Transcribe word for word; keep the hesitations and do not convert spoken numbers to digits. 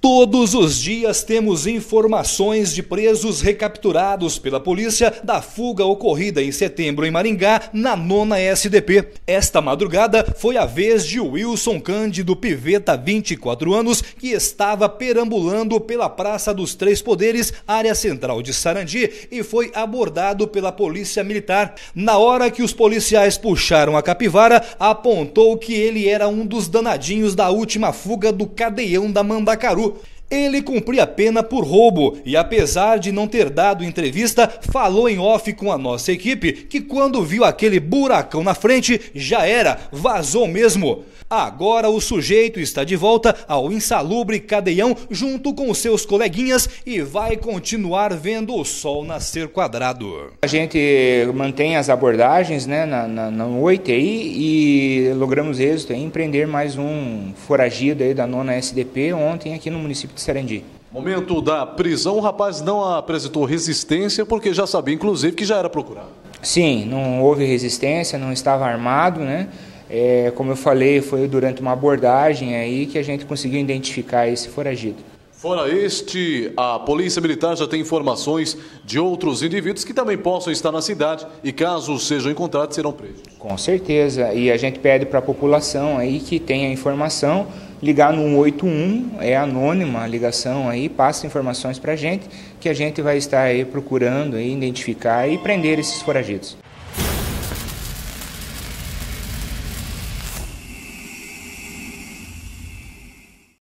Todos os dias temos informações de presos recapturados pela polícia da fuga ocorrida em setembro em Maringá, na nona S D P. Esta madrugada foi a vez de Wilson Cândido Piveta, vinte e quatro anos, que estava perambulando pela Praça dos Três Poderes, área central de Sarandi, e foi abordado pela polícia militar. Na hora que os policiais puxaram a capivara, apontou que ele era um dos danadinhos da última fuga do cadeião da Mandacaru. Ele cumpria pena por roubo e, apesar de não ter dado entrevista, falou em off com a nossa equipe que quando viu aquele buracão na frente, já era, vazou mesmo. Agora o sujeito está de volta ao insalubre cadeião junto com seus coleguinhas e vai continuar vendo o sol nascer quadrado. A gente mantém as abordagens, né, na, na, na noite aí, e logramos êxito em prender mais um foragido aí da nona S D P ontem aqui no município de Sarandi. Momento da prisão, o rapaz não apresentou resistência porque já sabia, inclusive, que já era procurado. Sim, não houve resistência, não estava armado, né? É, como eu falei, foi durante uma abordagem aí que a gente conseguiu identificar esse foragido. Fora este, a Polícia Militar já tem informações de outros indivíduos que também possam estar na cidade e, caso sejam encontrados, serão presos. Com certeza, e a gente pede para a população aí que tenha informação, ligar no um oito um, é anônima a ligação aí, passa informações para a gente, que a gente vai estar aí procurando aí, identificar e prender esses foragidos.